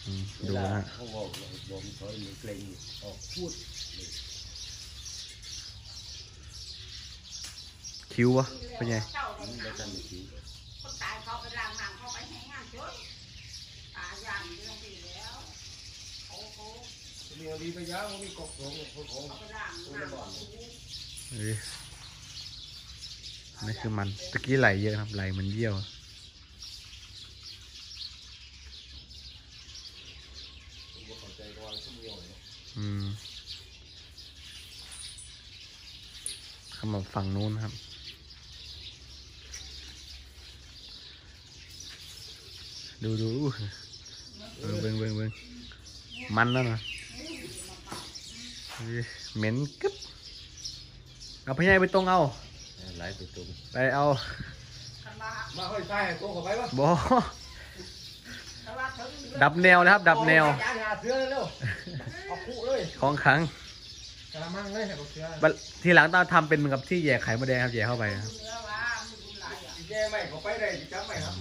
ดูนะเขาบอกลมถอยมือเกรงออกพูดคิ้ววะเป็นไงไม่ทันทีคนตายเขาไปล้างน้ำเขาไปให้งานเยอะตายอย่างเรื่องปีแล้วเขามีอะไรไปยาวมีกบของของไปล้างน้ำนี่คือมันตะกี้ไหลเยอะครับไหลมันเยี่ยวขมับฝั่งนู้นครับดูเบิ่งมันแล้วนะเหม็นกึ๊บเอาไปให้ไปตรงเอาไหลไปตรงไปเอามาค่อยใส่ตัวเข้าไปวะบอดับแนวนะครับดับแนวของขังทีหลังต้องทำเป็นเหมือนกับที่แย่ไข่มดแดงครับแย่เข้าไปครับแย่ไม่เข้าไปได้จับไม่ครับ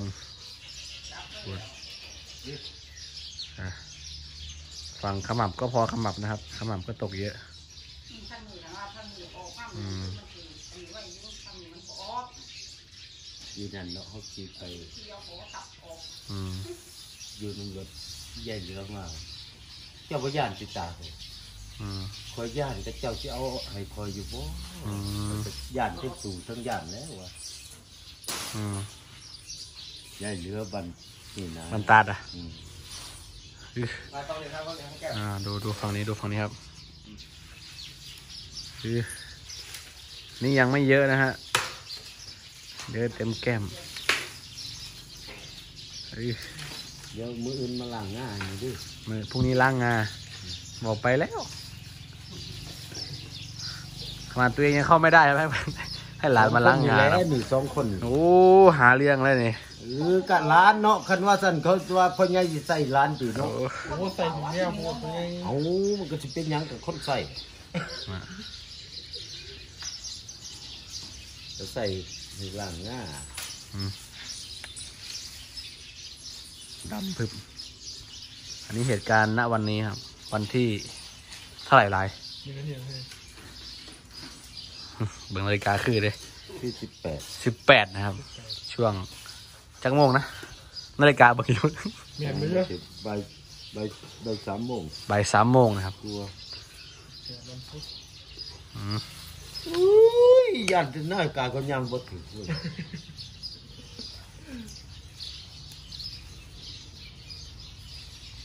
ฝั่งขมับก็พอขมับนะครับขมับก็ตกเยอะยืนยันเนาะเขาขี่ไปยืนรถใหญ่เยอะมากเจ้าพญานติดตาเลยคอยย่านแต่เจ้าจะเอาให้คอยอยู่บ่ย่านที่สู่ทั้งย่านแล้ววะใหญ่เรือบันนี่นะบันตาดอ่ะดูฝั่งนี้ครับนี่ยังไม่เยอะนะฮะเยอะเต็มแก้มเดี๋ยวมืออื่นมาล้างง่ายดิมือพรุ่งนี้ล้างงาบอกไปแล้วขนาดตัวเองยังเข้าไม่ได้ไหมให้หลานมาล้างงาแล้วหนึ่งสองคนโอ้หาเรื่องแล้วนี่กะร้านเนาะคันว่าสั่นเขาว่าพ่อใหญ่ใส่ร้านตีเนาะโอ้ใส่ถุงแก้วหมดเลยเอามันก็จะเป็นยังกับคนใส่จะใส่ในล่างง่าดำพึบอันนี้เหตุการณ์ณวันนี้ครับวันที่เท่าไหร่ลายเบิ่งนาฬิกาคือเลยที่ 18นะครับช่วงจักโมงนะนาฬิกาเบิ่งอยู่บ่าย3 โมงบ่าย3 โมงนะครับยันจะน่ากาก็ยังบ่ถึง